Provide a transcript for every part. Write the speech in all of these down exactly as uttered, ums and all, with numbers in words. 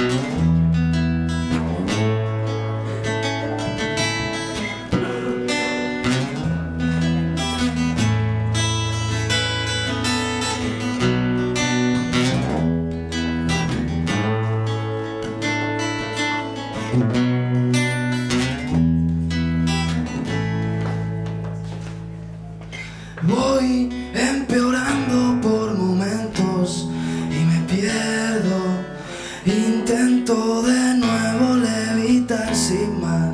Voy empeorando por momentos y me pierdo. Intento de nuevo levitar sin más.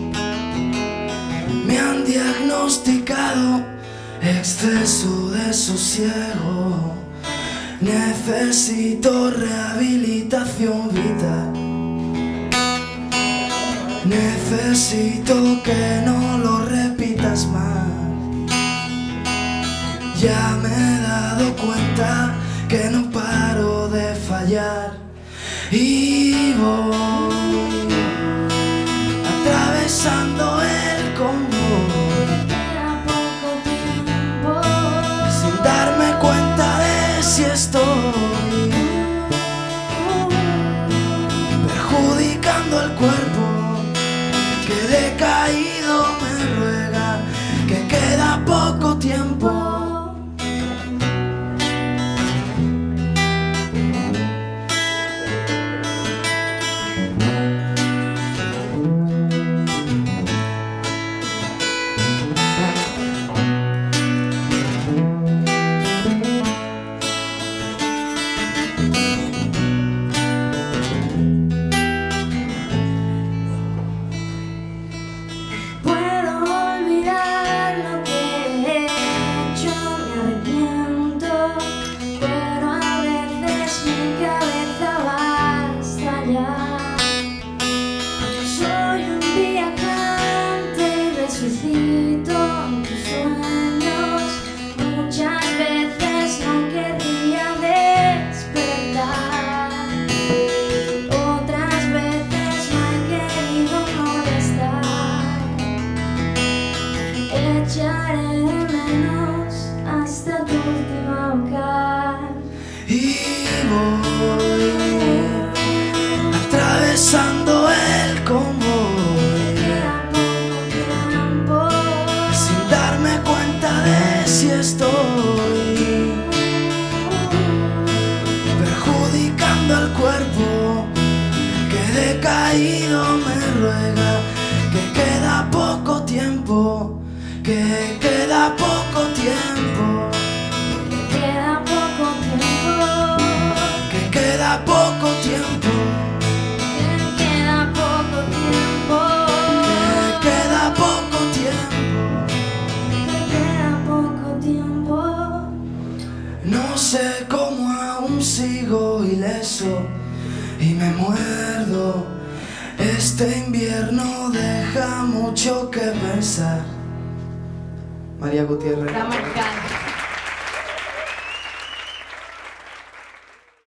Me han diagnosticado exceso de sosiego. Necesito rehabilitación vital. Necesito que no lo repitas más. Ya me he dado cuenta que no paro de fallar y voy atravesando el convoy sin darme cuenta de si estoy perjudicando el cuerpo que decaído me ruega que queda poco tiempo. Resucito en tus sueños, muchas veces no querría despertar, otras veces no he querido molestar. Echaré de menos hasta tu última vocal Y voy atravesando el convoy si estoy perjudicando al cuerpo que decaído me ruega que queda poco tiempo, que queda poco tiempo, que queda poco tiempo, que queda poco tiempo, que queda poco tiempo, que queda poco tiempo. No sé cómo aún sigo ileso y me muerdo. Este invierno deja mucho que pensar. María Gutiérrez.